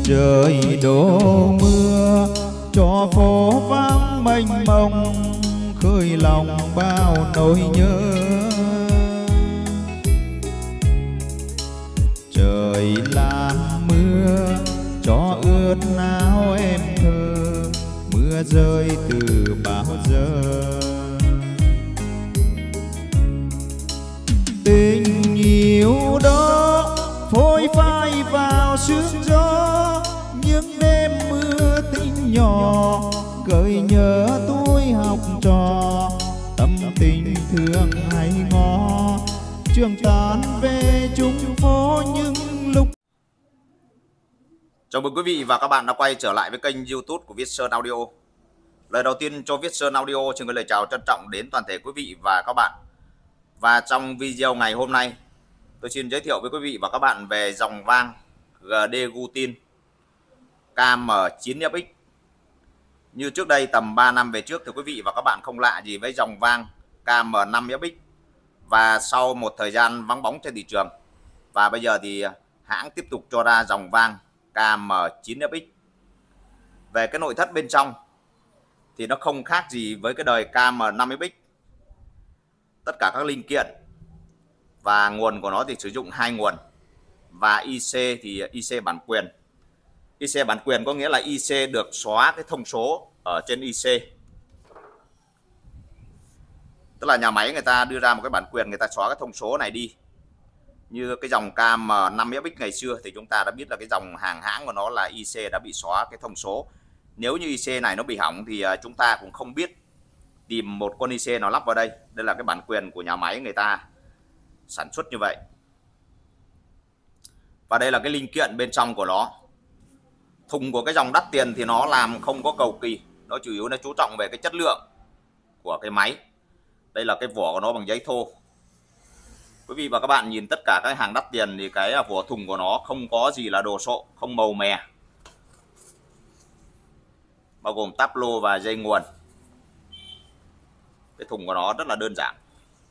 Trời đổ mưa cho phố vắng mênh mông, khơi lòng bao nỗi nhớ. Trời làm mưa cho ướt áo em thơ, mưa rơi từ bao giờ. Tình yêu đó phôi phai vào sương gió, những đêm mưa tình nhỏ gợi nhớ tuổi học trò. Tâm tình thương hay ngó, trường tán về chung phố những lúc. Chào mừng quý vị và các bạn đã quay trở lại với kênh YouTube của Viết Sơn Audio. Lời đầu tiên cho Viết Sơn Audio xin gửi lời chào trân trọng đến toàn thể quý vị và các bạn. Và trong video ngày hôm nay, tôi xin giới thiệu với quý vị và các bạn về dòng vang GD Gutin KM9FX. Như trước đây tầm 3 năm về trước thì quý vị và các bạn không lạ gì với dòng vang KM5FX. Và sau một thời gian vắng bóng trên thị trường, và bây giờ thì hãng tiếp tục cho ra dòng vang KM9FX. Về cái nội thất bên trong thì nó không khác gì với cái đời KM5FX. Tất cả các linh kiện và nguồn của nó thì sử dụng hai nguồn. Và IC thì IC bản quyền. IC bản quyền có nghĩa là IC được xóa cái thông số ở trên IC. Tức là nhà máy người ta đưa ra một cái bản quyền, người ta xóa cái thông số này đi. Như cái dòng KM5FX ngày xưa thì chúng ta đã biết là cái dòng hàng hãng của nó là IC đã bị xóa cái thông số. Nếu như IC này nó bị hỏng thì chúng ta cũng không biết tìm một con IC nào lắp vào đây. Đây là cái bản quyền của nhà máy người ta sản xuất như vậy. Và đây là cái linh kiện bên trong của nó. Thùng của cái dòng đắt tiền thì nó làm không có cầu kỳ, nó chủ yếu là chú trọng về cái chất lượng của cái máy. Đây là cái vỏ của nó bằng giấy thô. Quý vị và các bạn nhìn tất cả các hàng đắt tiền thì cái vỏ thùng của nó không có gì là đồ sộ, không màu mè, bao gồm táp lô và dây nguồn. Cái thùng của nó rất là đơn giản.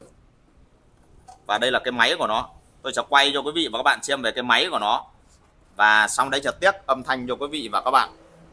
Và đây là cái máy của nó. Tôi sẽ quay cho quý vị và các bạn xem về cái máy của nó, và xong đấy sẽ test âm thanh cho quý vị và các bạn.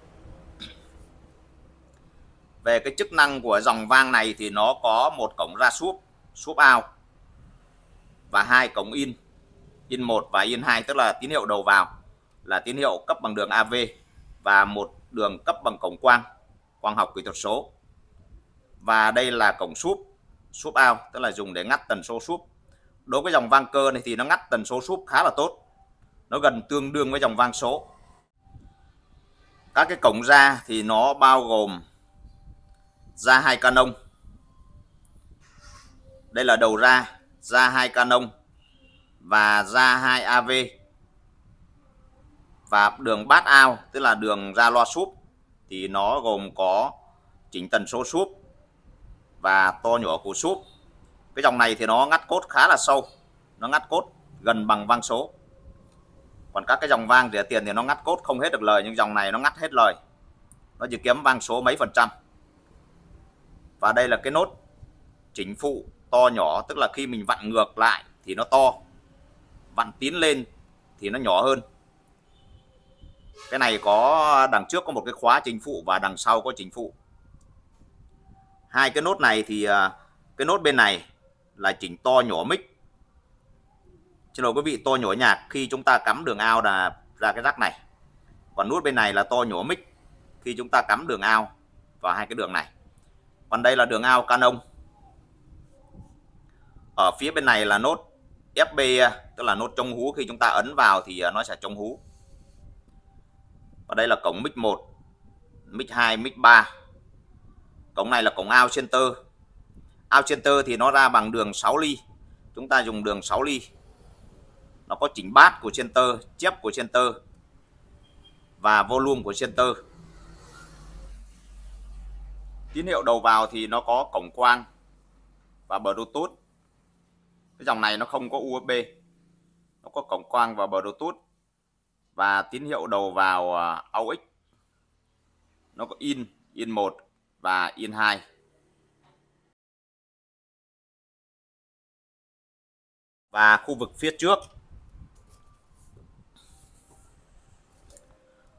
Về cái chức năng của dòng vang này thì nó có một cổng ra súp, súp out, và hai cổng in, in 1 và in 2, tức là tín hiệu đầu vào là tín hiệu cấp bằng đường AV, và một đường cấp bằng cổng quang, quang học kỹ thuật số. Và đây là cổng súp, súp out, tức là dùng để ngắt tần số súp. Đối với dòng vang cơ này thì nó ngắt tần số súp khá là tốt, nó gần tương đương với dòng vang số. Các cái cổng ra thì nó bao gồm ra 2 canon. Đây là đầu ra 2 canon và ra 2 AV, và đường bass out, tức là đường ra loa súp, thì nó gồm có chỉnh tần số súp và to nhỏ của súp. Cái dòng này thì nó ngắt cốt khá là sâu, nó ngắt cốt gần bằng vang số. Còn các cái dòng vang rẻ tiền thì nó ngắt cốt không hết được lời, nhưng dòng này nó ngắt hết lời, nó chỉ kém vang số mấy %. Và đây là cái nốt chỉnh phụ to nhỏ, tức là khi mình vặn ngược lại thì nó to, vặn tiến lên thì nó nhỏ hơn. Cái này có đằng trước có một cái khóa chỉnh phụ và đằng sau có chỉnh phụ. Hai cái nốt này thì cái nốt bên này là chỉnh to nhỏ mic. Xin lỗi quý vị, to nhỏ nhạc khi chúng ta cắm đường out là ra cái rắc này. Còn nút bên này là to nhỏ mic khi chúng ta cắm đường out vào hai cái đường này. Còn đây là đường out canon. Ở phía bên này là nốt FB, tức là nốt chống hú, khi chúng ta ấn vào thì nó sẽ chống hú. Và đây là cổng mic 1, mic 2, mic 3. Cổng này là cổng out center. Out center thì nó ra bằng đường 6 ly. Chúng ta dùng đường 6 ly. Nó có chỉnh bass của center, chép của center và volume của center. Tín hiệu đầu vào thì nó có cổng quang và Bluetooth. Cái dòng này nó không có USB, nó có cổng quang và Bluetooth. Và tín hiệu đầu vào AUX, nó có in 1 và in 2. Và khu vực phía trước,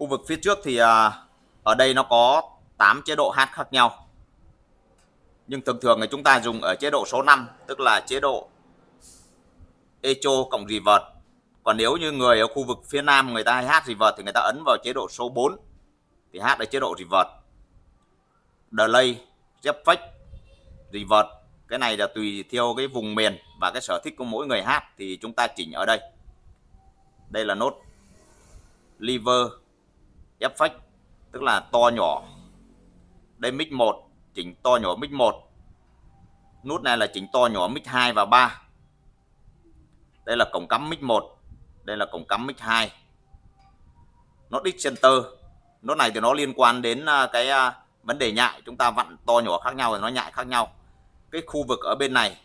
Khu vực phía trước thì ở đây nó có 8 chế độ hát khác nhau. Nhưng thường thường thì chúng ta dùng ở chế độ số 5, tức là chế độ echo cộng reverb. Còn nếu như người ở khu vực phía Nam người ta hay hát reverb thì người ta ấn vào chế độ số 4 thì hát ở chế độ reverb. Delay, effect, reverb, cái này là tùy theo cái vùng miền và cái sở thích của mỗi người hát thì chúng ta chỉnh ở đây. Đây là nốt lever, effect, tức là to nhỏ. Đây mic 1, chỉnh to nhỏ mic 1. Nút này là chỉnh to nhỏ mic 2 và 3. Đây là cổng cắm mic 1, đây là cổng cắm mic 2. Nốt X-center, nốt này thì nó liên quan đến cái vấn đề nhại, chúng ta vặn to nhỏ khác nhau thì nó nhại khác nhau. Cái khu vực ở bên này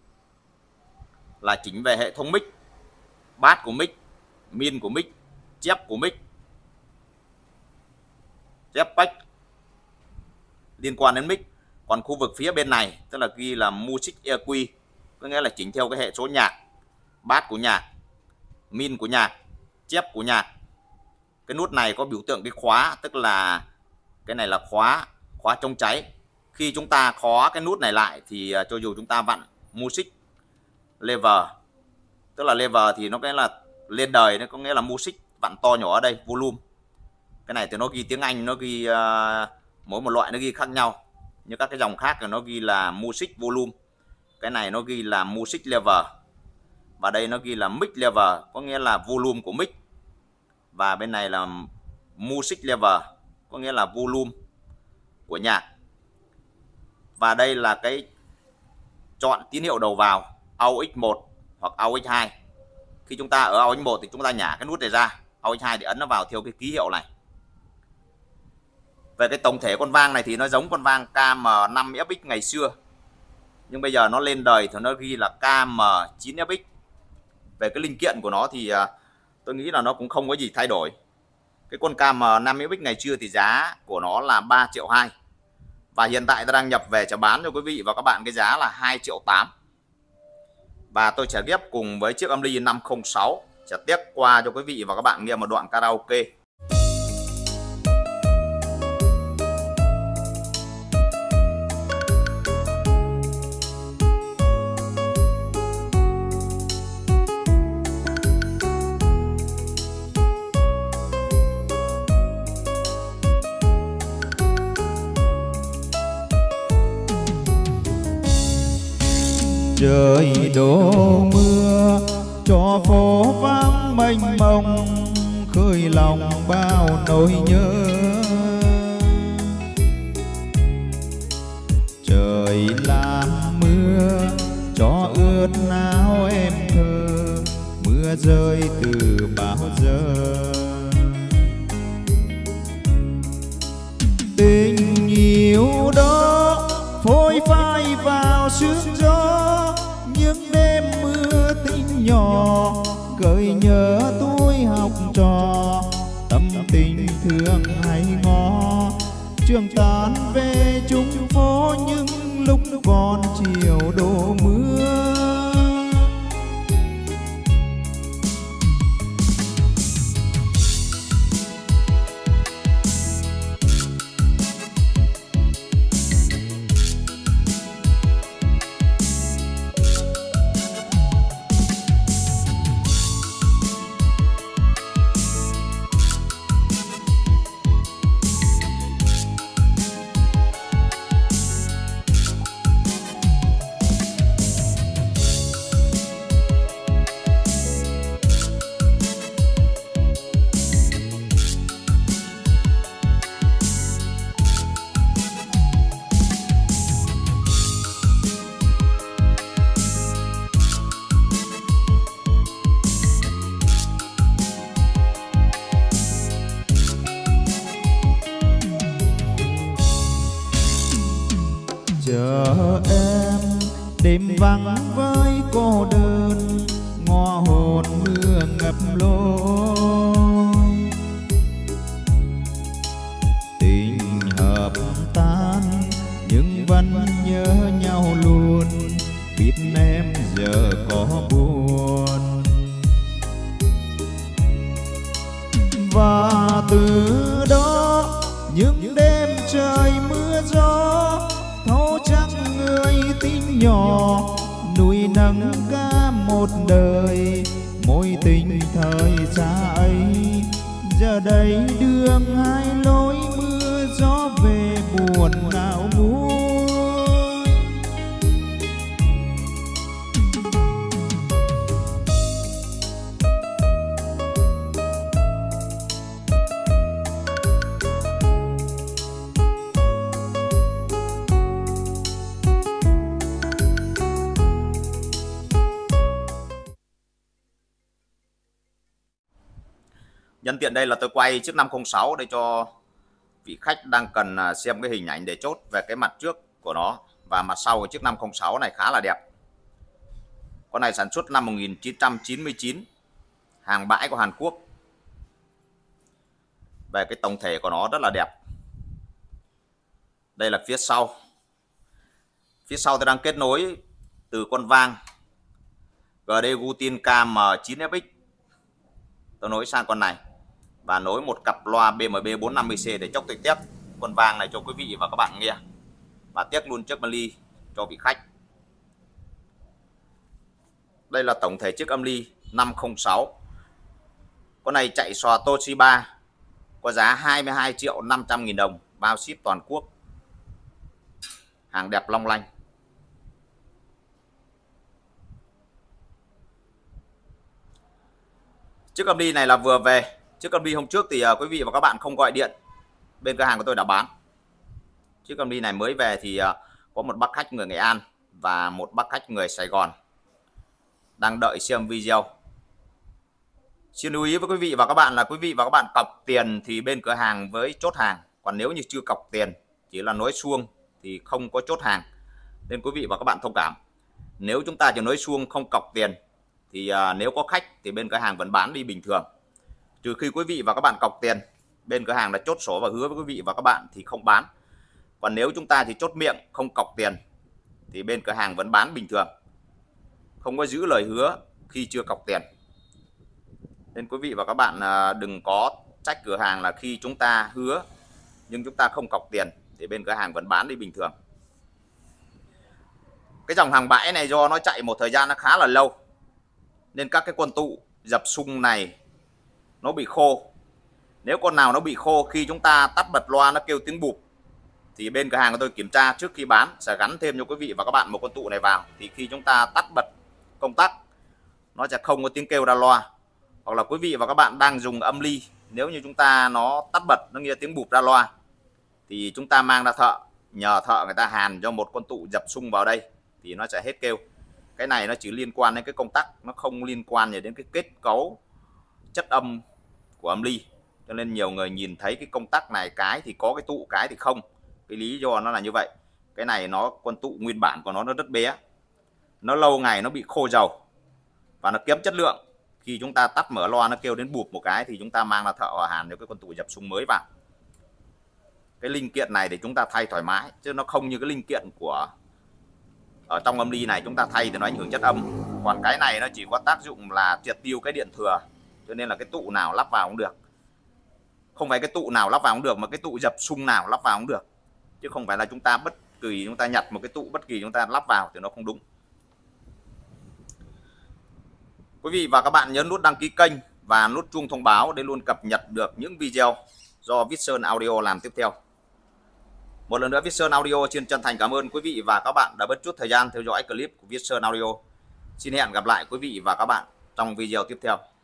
là chỉnh về hệ thống mic, bass của mic, min của mic, chép của mic, chép back liên quan đến mic. Còn khu vực phía bên này tức là ghi là music EQ, có nghĩa là chỉnh theo cái hệ số nhạc, bass của nhạc, min của nhạc, chép của nhạc. Cái nút này có biểu tượng cái khóa, tức là cái này là khóa chống cháy. Khi chúng ta khóa cái nút này lại thì cho dù chúng ta vặn music lever, tức là lever thì nó cái là lên đời, nó có nghĩa là music vặn to nhỏ ở đây, volume. Cái này thì nó ghi tiếng Anh, nó ghi mỗi một loại nó ghi khác nhau. Như các cái dòng khác thì nó ghi là music volume, cái này nó ghi là music lever, và đây nó ghi là mic lever, có nghĩa là volume của mic, và bên này là music lever, có nghĩa là volume của nhạc. Và đây là cái chọn tín hiệu đầu vào AUX 1 hoặc AUX 2. Khi chúng ta ở AUX 1 thì chúng ta nhả cái nút này ra, AUX 2 thì ấn nó vào theo cái ký hiệu này. Về cái tổng thể con vang này thì nó giống con vang KM5FX ngày xưa, nhưng bây giờ nó lên đời thì nó ghi là KM9FX. Về cái linh kiện của nó thì tôi nghĩ là nó cũng không có gì thay đổi. Cái con KM5FX ngày xưa thì giá của nó là 3,2 triệu. Và hiện tại tôi đang nhập về cho bán cho quý vị và các bạn cái giá là 2,8 triệu. Và tôi sẽ ghép cùng với chiếc âm ly 506, sẽ test qua cho quý vị và các bạn nghe một đoạn karaoke. Trời đổ mưa cho phố vắng mênh mông, khơi lòng bao nỗi nhớ. Trời làm mưa cho ướt áo em thơ, mưa rơi từ bao giờ. Tình yêu đó phôi phai vào sương gió, những đêm mưa tinh nhỏ gợi nhớ tôi học trò. Tâm tình thương hay ngó trường tán về chung phố, những lúc còn chiều đổ mưa. Chờ em đêm vắng với cô đơn, ngõ hồn mưa ngập lối. Tình hợp tan nhưng vẫn nhớ nhau luôn, biết em giờ có buồn. Và từ nhỏ, nuôi nấng cả một đời. Mối tình thời xa ấy giờ đây đường hai lối, mưa gió về buồn ngào ngút. Nhân tiện đây là tôi quay chiếc 506 để cho vị khách đang cần xem cái hình ảnh để chốt về cái mặt trước của nó và mặt sau của chiếc 506 này khá là đẹp. Con này sản xuất năm 1999, hàng bãi của Hàn Quốc. Về cái tổng thể của nó rất là đẹp. Đây là phía sau. Phía sau tôi đang kết nối từ con vang GD Gutin KM9FX. Tôi nối sang con này và nối một cặp loa BMB 450C để chốc tôi test con vang này cho quý vị và các bạn nghe, và test luôn chiếc âm ly cho vị khách. Đây là tổng thể chiếc âm ly 506. Con này chạy xòa Toshiba, có giá 22.500.000 đồng, bao ship toàn quốc. Hàng đẹp long lanh. Chiếc âm ly này là vừa về. Chiếc âm ly hôm trước thì quý vị và các bạn không gọi điện, bên cửa hàng của tôi đã bán. Chiếc âm ly này mới về thì có một bác khách người Nghệ An và một bác khách người Sài Gòn đang đợi xem video. Xin lưu ý với quý vị và các bạn là quý vị và các bạn cọc tiền thì bên cửa hàng với chốt hàng, còn nếu như chưa cọc tiền chỉ là nối suông thì không có chốt hàng, nên quý vị và các bạn thông cảm. Nếu chúng ta chỉ nối suông không cọc tiền thì nếu có khách thì bên cửa hàng vẫn bán đi bình thường, trừ khi quý vị và các bạn cọc tiền, bên cửa hàng đã chốt sổ và hứa với quý vị và các bạn thì không bán. Còn nếu chúng ta thì chốt miệng không cọc tiền thì bên cửa hàng vẫn bán bình thường, không có giữ lời hứa khi chưa cọc tiền. Nên quý vị và các bạn đừng có trách cửa hàng là khi chúng ta hứa nhưng chúng ta không cọc tiền thì bên cửa hàng vẫn bán đi bình thường. Cái dòng hàng bãi này do nó chạy một thời gian nó khá là lâu nên các cái quân tụ dập sung này nó bị khô. Nếu con nào nó bị khô, khi chúng ta tắt bật loa nó kêu tiếng bụp thì bên cửa hàng của tôi kiểm tra trước khi bán sẽ gắn thêm cho quý vị và các bạn một con tụ này vào, thì khi chúng ta tắt bật công tắc nó sẽ không có tiếng kêu ra loa. Hoặc là quý vị và các bạn đang dùng âm ly, nếu như chúng ta nó tắt bật nó nghe tiếng bụp ra loa thì chúng ta mang ra thợ, nhờ thợ người ta hàn cho một con tụ dập sung vào đây thì nó sẽ hết kêu. Cái này nó chỉ liên quan đến cái công tắc, nó không liên quan gì đến cái kết cấu chất âm của âm ly. Cho nên nhiều người nhìn thấy cái công tắc này cái thì có cái tụ cái thì không. Cái lý do nó là như vậy. Cái này nó con tụ nguyên bản của nó rất bé, nó lâu ngày nó bị khô dầu và nó kém chất lượng. Khi chúng ta tắt mở loa nó kêu đến bụp một cái thì chúng ta mang ra thợ và hàn cho cái con tụ dập sung mới vào. Cái linh kiện này để chúng ta thay thoải mái, chứ nó không như cái linh kiện của ở trong âm ly này chúng ta thay thì nó ảnh hưởng chất âm. Còn cái này nó chỉ có tác dụng là triệt tiêu cái điện thừa, cho nên là cái tụ nào lắp vào cũng được. Không phải cái tụ nào lắp vào cũng được, mà cái tụ dập sung nào lắp vào cũng được, chứ không phải là chúng ta bất kỳ chúng ta nhặt một cái tụ bất kỳ chúng ta lắp vào thì nó không đúng. Quý vị và các bạn nhấn nút đăng ký kênh và nút chuông thông báo để luôn cập nhật được những video do Vietson Audio làm tiếp theo. Một lần nữa Vietson Audio xin chân thành cảm ơn quý vị và các bạn đã bớt chút thời gian theo dõi clip của Vietson Audio. Xin hẹn gặp lại quý vị và các bạn trong video tiếp theo.